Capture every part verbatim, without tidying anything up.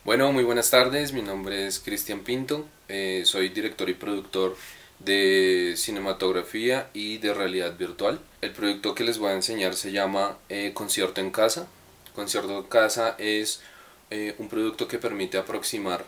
Bueno, muy buenas tardes, mi nombre es Cristian Pinto, eh, soy director y productor de cinematografía y de realidad virtual. El proyecto que les voy a enseñar se llama eh, Concierto en Casa. Concierto en Casa es eh, un producto que permite aproximar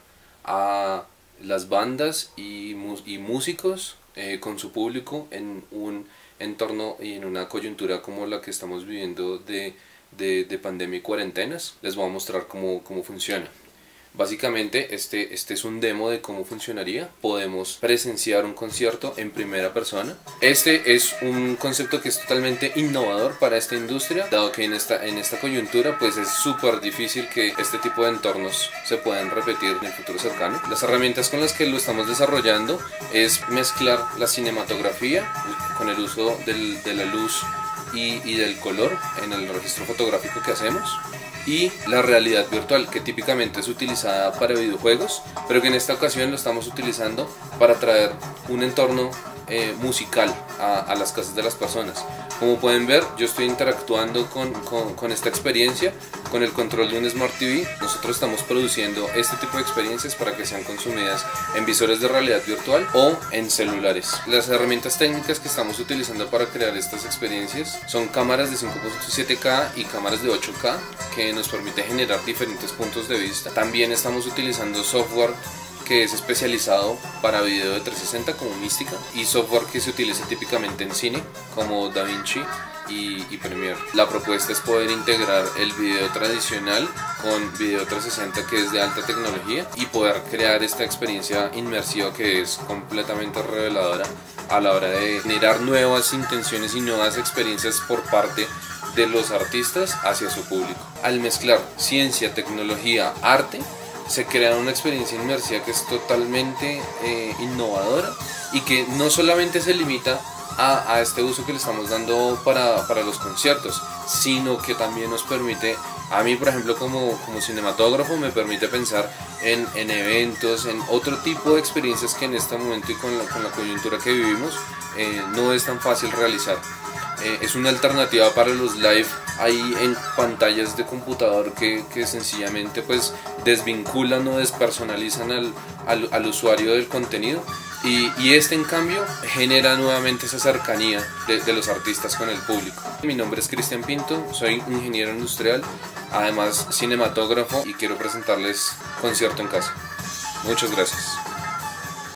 a las bandas y, y músicos eh, con su público en un entorno y en una coyuntura como la que estamos viviendo de, de, de pandemia y cuarentenas. Les voy a mostrar cómo, cómo funciona. Básicamente este, este es un demo de cómo funcionaría. Podemos presenciar un concierto en primera persona. Este es un concepto que es totalmente innovador para esta industria, dado que en esta, en esta coyuntura pues es súper difícil que este tipo de entornos se puedan repetir en el futuro cercano. Las herramientas con las que lo estamos desarrollando es mezclar la cinematografía con el uso del, de la luz y, y del color en el registro fotográfico que hacemos, y la realidad virtual, que típicamente es utilizada para videojuegos, pero que en esta ocasión lo estamos utilizando para traer un entorno eh, musical a, a las casas de las personas. Como pueden ver, yo estoy interactuando con, con, con esta experiencia con el control de un Smart T V. Nosotros estamos produciendo este tipo de experiencias para que sean consumidas en visores de realidad virtual o en celulares. Las herramientas técnicas que estamos utilizando para crear estas experiencias son cámaras de cinco punto siete K y cámaras de ocho K, que nos permite generar diferentes puntos de vista. También estamos utilizando software que es especializado para video de trescientos sesenta como Mística, y software que se utiliza típicamente en cine como DaVinci y, y Premiere. La propuesta es poder integrar el video tradicional con video trescientos sesenta, que es de alta tecnología, y poder crear esta experiencia inmersiva que es completamente reveladora a la hora de generar nuevas intenciones y nuevas experiencias por parte de los artistas hacia su público. Al mezclar ciencia, tecnología, arte, se crea una experiencia inmersiva que es totalmente eh, innovadora, y que no solamente se limita a, a este uso que le estamos dando para, para los conciertos, sino que también nos permite, a mí por ejemplo como, como cinematógrafo, me permite pensar en, en eventos, en otro tipo de experiencias que en este momento y con la, con la coyuntura que vivimos eh, no es tan fácil realizar. Eh, es una alternativa para los live ahí en pantallas de computador que, que sencillamente pues desvinculan o despersonalizan al, al, al usuario del contenido, y, y este en cambio genera nuevamente esa cercanía de, de los artistas con el público. Mi nombre es Cristian Pinto, soy ingeniero industrial, además cinematógrafo, y quiero presentarles Concierto en Casa. Muchas gracias.